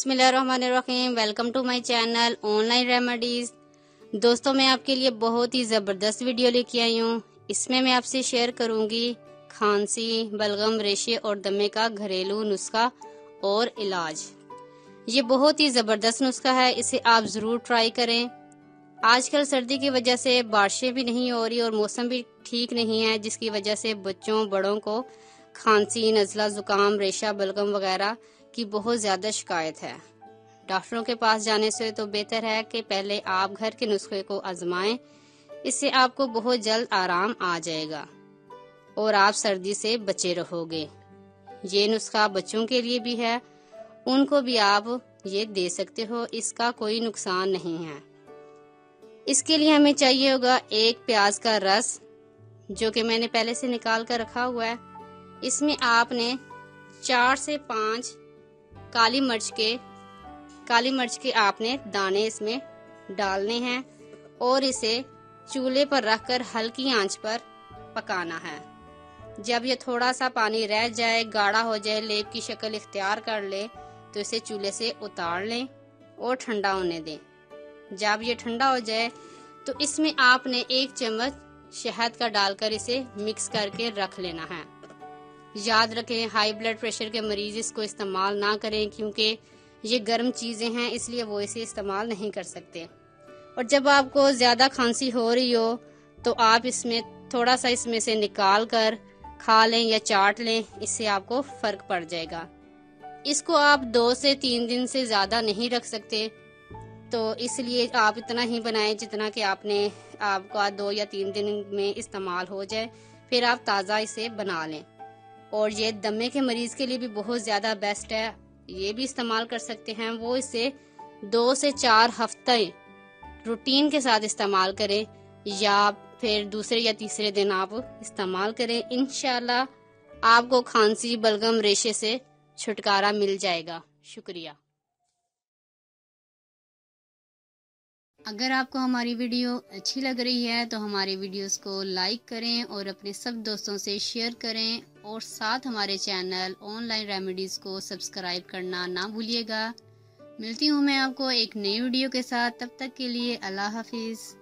बिस्मिल्लाहिर्रहमानिर्रहीम। Welcome to my channel online remedies. दोस्तों, मैं आपके लिए बहुत ही ज़बरदस्त वीडियो लेके आई हूँ। इसमें मैं आपसे शेयर करूँगी खांसी, बलगम, रेशे और दमे का घरेलू नुस्खा और इलाज। ये बहुत ही ज़बरदस्त नुस्खा है, इसे आप ज़रूर ट्राई करें। आजकल सर्दी की वजह से बारिशें भी नहीं हो रही और मौसम भी ठीक नहीं है, जिसकी वजह से बच्चों बड़ों को खांसी, नज़ला, ज़ुकाम, रेशा, बलगम वगैरह की बहुत ज़्यादा शिकायत है। डॉक्टरों के पास जाने से तो बेहतर है कि पहले आप घर के नुस्खे को आजमाएं। इससे आपको बहुत जल्द आराम आ जाएगा और आप सर्दी से बचे रहोगे। ये नुस्खा बच्चों के लिए भी है, उनको भी आप ये दे सकते हो, इसका कोई नुकसान नहीं है। इसके लिए हमें चाहिए होगा एक प्याज का रस, जो कि मैंने पहले से निकाल कर रखा हुआ है। इसमें आपने 4 से 5 काली मिर्च के आपने दाने इसमें डालने हैं और इसे चूल्हे पर रखकर हल्की आंच पर पकाना है। जब ये थोड़ा सा पानी रह जाए, गाढ़ा हो जाए, लेप की शक्ल इख्तियार कर ले, तो इसे चूल्हे से उतार लें और ठंडा होने दें। जब ये ठंडा हो जाए तो इसमें आपने 1 चम्मच शहद का डालकर इसे मिक्स करके रख लेना है। याद रखें, हाई ब्लड प्रेशर के मरीज इसको इस्तेमाल ना करें, क्योंकि ये गर्म चीज़ें हैं, इसलिए वो इसे इस्तेमाल नहीं कर सकते। और जब आपको ज़्यादा खांसी हो रही हो तो आप इसमें थोड़ा सा इसमें से निकाल कर खा लें या चाट लें, इससे आपको फ़र्क पड़ जाएगा। इसको आप 2 से 3 दिन से ज़्यादा नहीं रख सकते, तो इसलिए आप इतना ही बनाएं जितना कि आपका 2 या 3 दिन में इस्तेमाल हो जाए, फिर आप ताज़ा इसे बना लें। और ये दमे के मरीज के लिए भी बहुत ज़्यादा बेस्ट है, ये भी इस्तेमाल कर सकते हैं। वो इसे 2 से 4 हफ्ते रूटीन के साथ इस्तेमाल करें या फिर दूसरे या तीसरे दिन आप इस्तेमाल करें। इंशाल्लाह आपको खांसी, बलगम, रेशे से छुटकारा मिल जाएगा। शुक्रिया। अगर आपको हमारी वीडियो अच्छी लग रही है तो हमारे वीडियोस को लाइक करें और अपने सब दोस्तों से शेयर करें और साथ हमारे चैनल ऑनलाइन रेमेडीज़ को सब्सक्राइब करना ना भूलिएगा। मिलती हूँ मैं आपको एक नई वीडियो के साथ, तब तक के लिए अल्लाह हाफिज़।